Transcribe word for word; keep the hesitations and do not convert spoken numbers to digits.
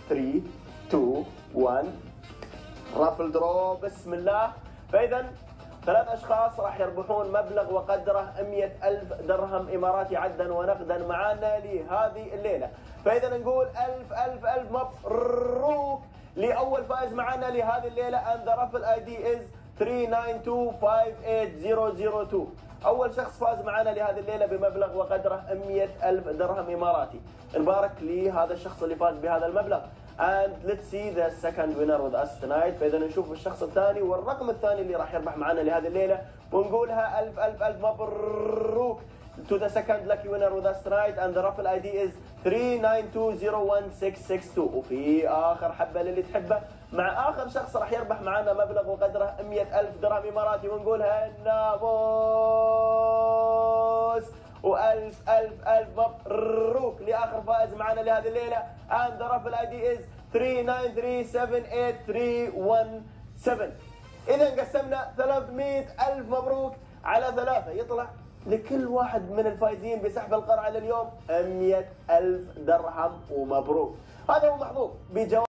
ثلاثة اثنين واحد رافل درو بسم الله. فإذا ثلاث أشخاص راح يربحون مبلغ وقدره مئة ألف درهم إماراتي عدا ونقدا معانا لهذه الليلة. فإذا نقول ألف ألف ألف مبروك لأول فائز معانا لهذه الليلة and the raffle آي دي is ثلاثة تسعة اثنين خمسة ثمانية صفر صفر اثنين. أول شخص فاز معنا لهذه الليلة بمبلغ وقدره مئة ألف درهم إماراتي. نبارك لهذا الشخص اللي فاز بهذا المبلغ. And let's see the second winner with us tonight. فإذا نشوف الشخص الثاني والرقم الثاني اللي راح يربح معنا لهذه الليلة ونقولها ألف ألف ألف مبروك to the second lucky winner with us tonight and the raffle آي دي is ثلاثة تسعة اثنين صفر واحد ستة ستة اثنين. وفي آخر حبة للي تحبه مع آخر شخص راح يربح معنا مبلغ وقدره مئة ألف درهم إماراتي ونقولها ناموس وألف ألف ألف مبروك لآخر فائز معنا لهذه الليلة and the raffle آي دي is ثلاثة تسعة ثلاثة سبعة ثمانية ثلاثة واحد سبعة. إذا قسمنا ثلاثمئة ألف مبروك على ثلاثة يطلع لكل واحد من الفائزين بسحب القرعة لليوم مئة ألف درهم ومبروك. هذا هو محظوظ بجواب